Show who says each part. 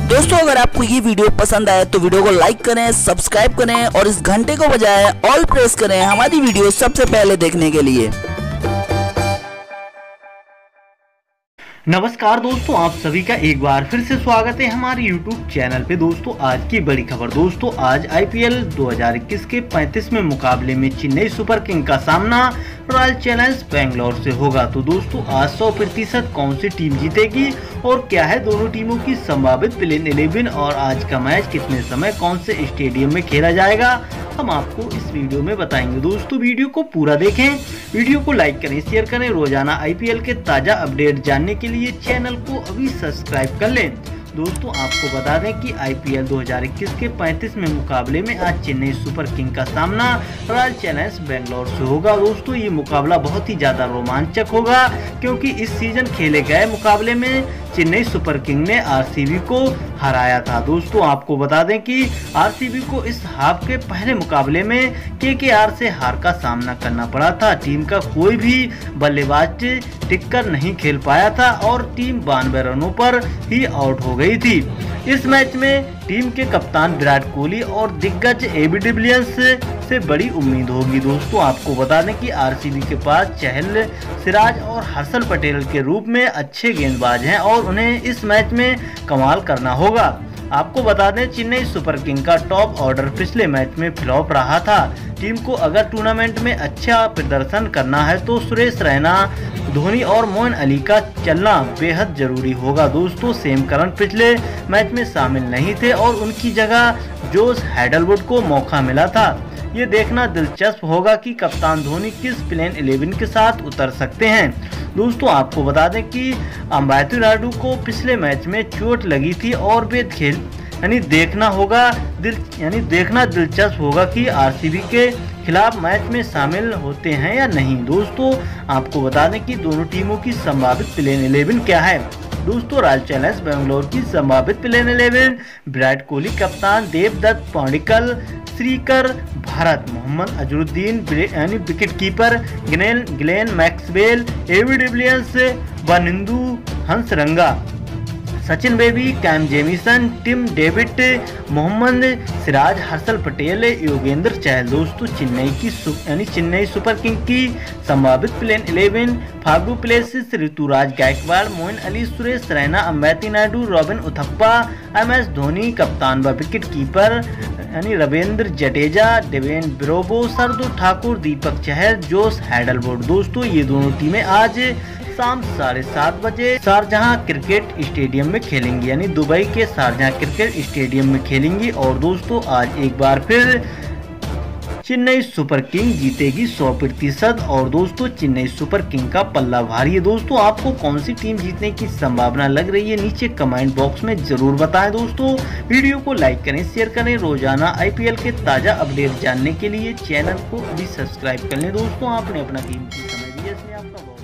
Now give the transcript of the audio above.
Speaker 1: दोस्तों अगर आपको ये वीडियो पसंद आए तो वीडियो को लाइक करें, सब्सक्राइब करें और इस घंटे को बजाएं ऑल प्रेस करें हमारी वीडियो सबसे पहले देखने के लिए।
Speaker 2: नमस्कार दोस्तों, आप सभी का एक बार फिर से स्वागत है हमारे YouTube चैनल पे। दोस्तों आज की बड़ी खबर, दोस्तों आज IPL 2021 के 35वें मुकाबले में चेन्नई सुपर किंग का सामना रॉयल चैलेंजर्स बेंगलोर से होगा। तो दोस्तों आज 100% कौन सी टीम जीतेगी और क्या है दोनों टीमों की संभावित प्लेइंग 11 और आज का मैच कितने समय कौन से स्टेडियम में खेला जाएगा, हम आपको इस वीडियो में बताएंगे। दोस्तों वीडियो को पूरा देखें, वीडियो को लाइक करें, शेयर करें। रोजाना IPL के ताजा अपडेट जानने के लिए चैनल को अभी सब्सक्राइब कर लें। दोस्तों आपको बता दें कि IPL 2021 के 35वें मुकाबले में आज चेन्नई सुपर किंग का सामना रॉयल चैलेंजर्स बेंगलोर से होगा। दोस्तों ये मुकाबला बहुत ही ज्यादा रोमांचक होगा क्योंकि इस सीजन खेले गए मुकाबले में चेन्नई सुपर किंग ने RCB को हराया था। दोस्तों आपको बता दें कि RCB को इस हाफ के पहले मुकाबले में KKR से हार का सामना करना पड़ा था। टीम का कोई भी बल्लेबाज टिककर नहीं खेल पाया था और टीम 92 रनों पर ही आउट हो गई थी। इस मैच में टीम के कप्तान विराट कोहली और दिग्गज AB डिविलियर्स से बड़ी उम्मीद होगी। दोस्तों आपको बता दें कि RCB के पास चहल, सिराज और हर्षल पटेल के रूप में अच्छे गेंदबाज हैं और उन्हें इस मैच में कमाल करना होगा। आपको बता दें चेन्नई सुपर किंग का टॉप ऑर्डर पिछले मैच में फ्लॉप रहा था। टीम को अगर टूर्नामेंट में अच्छा प्रदर्शन करना है तो सुरेश रैना, धोनी और मोइन अली का चलना बेहद जरूरी होगा। दोस्तों सेम करन पिछले मैच में शामिल नहीं थे और उनकी जगह जोश हैडलवुड को मौका मिला था। ये देखना दिलचस्प होगा कि कप्तान धोनी किस प्लेइंग 11 के साथ उतर सकते हैं। दोस्तों आपको बता दें कि अंबाती रायडू को पिछले मैच में चोट लगी थी और वे खेल देखना दिलचस्प होगा कि RCB के खिलाफ मैच में शामिल होते हैं या नहीं। दोस्तों आपको बता दें कि दोनों टीमों की संभावित प्लेइंग 11 क्या है। दोस्तों रॉयल चैलेंजर्स बेंगलोर की संभावित प्लेइंग 11 विराट कोहली कप्तान, Devdutt Padikkal, Srikar Bharat, Mohammed Azharuddeen wicketkeeper, Glenn Maxwell, AB de Villiers, Wanindu Hasaranga, Sachin Baby, Cam Jamieson, Tim David, Mohammed Siraj, Harshal Patel, Yogendra Chahal. दोस्तों चेन्नई सुपर किंग की संभावित playing 11 Faf du Plessis, Ruturaj Gaikwad, Moeen Ali, Suresh Raina, Ambati Rayudu, Robin Uthappa, MS Dhoni कप्तान व wicket keeper, Ravindra Jadeja, Dwayne Bravo, Shardul Thakur, Deepak Chahar, Josh Hazlewood. दोस्तों ये दोनों टीमें आज शाम 7:30 बजे शारजाह क्रिकेट स्टेडियम में खेलेंगी, यानी दुबई के शारजाह क्रिकेट स्टेडियम में खेलेंगी। और दोस्तों आज एक बार फिर चेन्नई सुपर किंग जीतेगी 100%। और दोस्तों चेन्नई सुपर किंग का पल्ला भारी है। दोस्तों आपको कौन सी टीम जीतने की संभावना लग रही है नीचे कमेंट बॉक्स में जरूर बताएं। दोस्तों वीडियो को लाइक करें, शेयर करें। रोजाना IPL के ताजा अपडेट जानने के लिए चैनल को भी सब्सक्राइब कर लें। दोस्तों आपने अपना कीमती समय दिया, इसलिए आपका